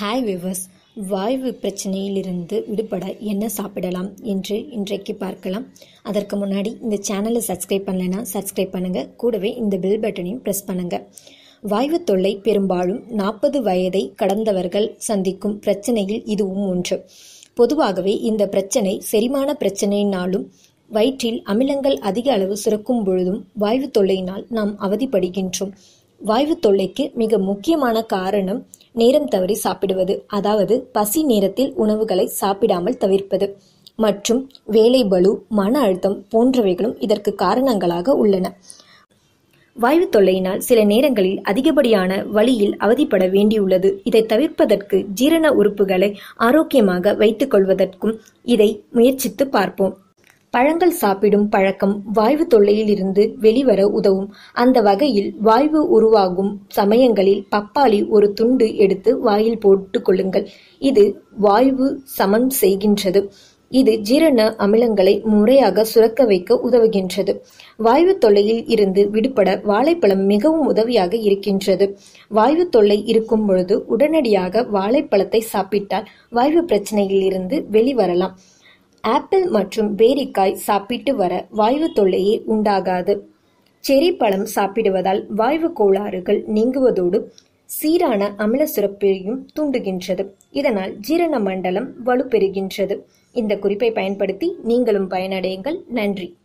Hi viewers, வாய்வு பிரச்சனையிலிருந்து விடுபட என்ன சாப்பிடலாம் என்று இன்றைக்கு பார்க்கலாம். அதற்கு முன்னாடி இந்த சேனலை சப்ஸ்கிரைப் பண்ணலைன்னா சப்ஸ்கிரைப் பண்ணுங்கள். கூடவே இந்த பெல் பட்டனையும் ப்ரெஸ் பண்ணுங்கள். வாய்வு தொல்லை பெரும்பாலும் 40 வயதை கடந்தவர்கள் சந்திக்கும் பிரச்சனையில் இதுவும் ஒன்று. பொதுவாகவே இந்த பிரச்சனை செரிமான பிரச்சனையினாலும் வயிற்றில் அமிலங்கள் அதிக அளவு சுரக்கும் பொழுதும் வாய்வு தொல்லையினால் நாம் அவதிப்படுகின்றோம். வாய்வு தொல்லைக்கு மிக முக்கியமான காரணம் நேரம் தவறி சாப்பிடுவது, அதாவது பசி நேரத்தில் உணவுகளை சாப்பிடாமல் தவிர்ப்பது மற்றும் வேலை பளு, மன அழுத்தம் போன்றவைகளும் இதற்கு காரணங்களாக உள்ளன. வாய்வு தொல்லையினால் சில நேரங்களில் அதிகப்படியான வலியில் அவதிப்பட வேண்டியுள்ளது. இதை தவிர்ப்பதற்கு ஜீரண உறுப்புகளை ஆரோக்கியமாக வைத்துக் கொள்வதற்கும் இதை முயற்சித்து பார்ப்போம். பழங்கள் சாப்பிடும் பழக்கம் வாய்வு தொல்லையில் இருந்து வெளிவர உதவும். அந்த வகையில் வாய்வு உருவாகும் சமயங்களில் பப்பாளி ஒரு துண்டு எடுத்து வாயில் போட்டுக் கொள்ளுங்கள். இது வாய்வு சமன் செய்கின்றது. இது ஜீரண அமிலங்களை முறையாக சுரக்க வைக்க உதவுகின்றது. வாய்வு தொல்லையில் இருந்து விடுபட வாழைப்பழம் மிகவும் உதவியாக இருக்கின்றது. வாய்வு தொல்லை இருக்கும் பொழுது உடனடியாக வாழைப்பழத்தை சாப்பிட்டால் வாய்வு பிரச்சனையில் இருந்து வெளிவரலாம். ஆப்பிள் மற்றும் பேரிக்காய் சாப்பிட்டு வர வாய்வு தொல்லையே உண்டாகாது. செரி பழம் சாப்பிடுவதால் வாய்வு கோளாறுகள் நீங்குவதோடு சீரான அமில சுரப்பையும் தூண்டுகின்றது. இதனால் ஜீரண மண்டலம் வலுப்பெறுகின்றது. இந்த குறிப்பை பயன்படுத்தி நீங்களும் பயனடையுங்கள். நன்றி.